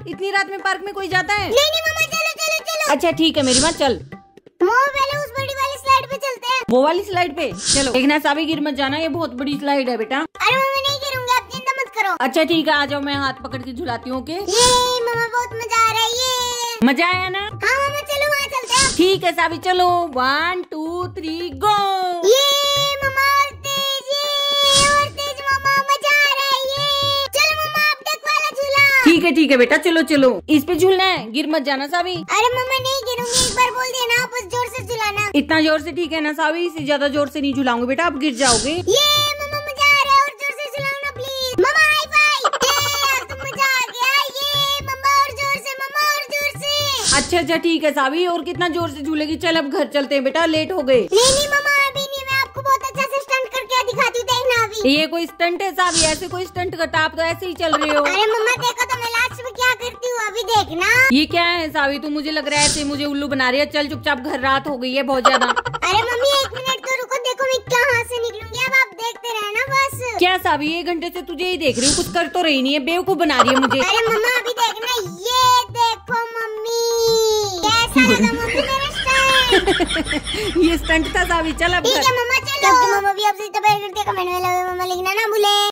इतनी रात में पार्क में कोई जाता है? नहीं नहीं मम्मा, चलो चलो चलो। अच्छा ठीक है मेरी माँ, चल। मम्मा पहले उस बड़ी वाली स्लाइड पे चलते हैं। वो वाली स्लाइड पे चलो। देखना सावी गिर मत जाना, ये बहुत बड़ी स्लाइड है बेटा। अरे मम्मा नहीं गिरूंगी, आप चिंता मत करो। अच्छा ठीक है, आ जाओ, मैं हाथ पकड़ के झुलाती हूँ। ओके ये मम्मा बहुत मजा आ रहा है ये। मजा आया ना? हाँ मम्मा चलो वहाँ चलते हैं। ठीक है सावी, चलो 1 2 3 गो। ये मम्मा और तेज मम्मा, मजा आ रहा है ये। चलो मम्मा अब तक वाला झूला। ठीक है बेटा, चलो चलो, इस पे झूलना है, गिर मत जाना सावी। अरे मम्मा नहीं गिरूंगी, एक बार बोल देना, आप बस जोर से झुलाना। इतना जोर से ठीक है ना सावी? इससे ज्यादा जोर से नहीं झुलाऊंगी बेटा, आप गिर जाओगे। ये मम्मा मजा आ रहा है, और जोर से झुलाओ ना प्लीज। Mamma high five. ये अब तो मजा आ गया। ये मम्मा और जोर से, मम्मा और जोर से। अच्छा ठीक है सावी, और कितना जोर से झूलेगी? चल अब घर चलते हैं बेटा, लेट हो गए। नहीं मम्मा अभी नहीं, मैं आपको बहुत अच्छा से स्टंट करके दिखाती हूँ, देखना अभी। ये कोई स्टंट है सावी? ऐसे कोई स्टंट करता? आप तो ऐसे ही चल रहे हो। अरे मम्मा देखो तो मैं लास्ट में क्या करती हूँ, अभी देखना। ये क्या है सावी? तू मुझे लग रहा है ऐसे मुझे उल्लू बना रही है। चल चुपचाप घर, रात हो गई है बहुत ज्यादा। अरे मम्मी 1 मिनट तो रुको, देखो मैं कहाँ से निकलूंगी, अब आप देखते रहना बस। क्या सावी, 1 घंटे से तुझे ही देख रही हूँ, कुछ कर तो रही नहीं है, बेवकूफ बना रही है मुझे। अरे मम्मा अभी देखना, ये देखो मम्मी, कैसा लगा मम्मी मेरा स्टंट? ये स्टंट था सावी, चल अब ठीक घर। है मम्मा चलो। मम्मा भी आपसे कमेंट में मम्मा लिखना ना भूले।